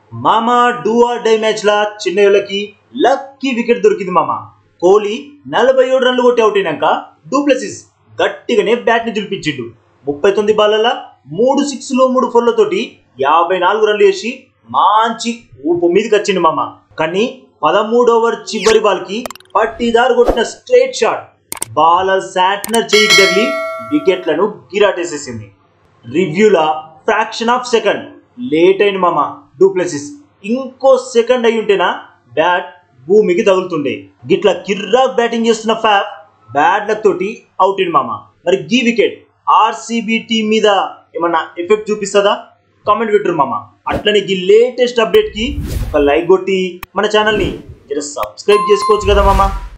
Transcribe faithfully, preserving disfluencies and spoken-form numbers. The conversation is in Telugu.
మామా డూ ఆర్ డై మ్యాచ్ లా చెన్నైకి లక్కీ వికెట్ దొరికింది మామ. కోహ్లీ నలభై ఏడు రన్లు కొట్టి అవుట్ అయినాక డూప్లెసిస్ గట్టిగానే బ్యాట్ ని దులిపించిండు. ముప్పై తొమ్మిది బాళ్లలో మూడు సిక్స్లు మూడు ఫోర్లతోటి యాభై నాలుగు రన్లు వేసి మంచి ఊపు మీదకి వచ్చిండు మామ. కానీ పదమూడు ఓవర్ చివరి బాల్ కి పట్టిదారు కొట్టిన స్ట్రైట్ షాట్ బాలర్ శాంట్నర్ చేయికి తగిలి వికెట్లను గిరాటేసేసింది. రివ్యూలా ఫ్రాక్షన్ ఆఫ్ సెకండ్ లేట్ అయింది మామ. డూప్లెసిస్ ఇంకో సెకండ్ అయి ఉంటేనా బ్యాట్ భూమికి తగులుతుండే. గిట్లా కిర్రాక్ బ్యాటింగ్ చేస్తున్న ఫ్యాప్ బ్యాడ్ లక్ తోటి అవుట్ అయింది మామ. మరి గీ వికెట్ ఆర్సీబీ టీం మీద ఏమన్నా ఎఫెక్ట్ చూపిస్తుందా? కామెంట్ పెట్టరు మామ. అట్లనే ఈ లేటెస్ట్ అప్డేట్ కి ఒక లైక్ కొట్టి మన ఛానల్ ని సబ్స్క్రైబ్ చేసుకోవచ్చు కదా మామ.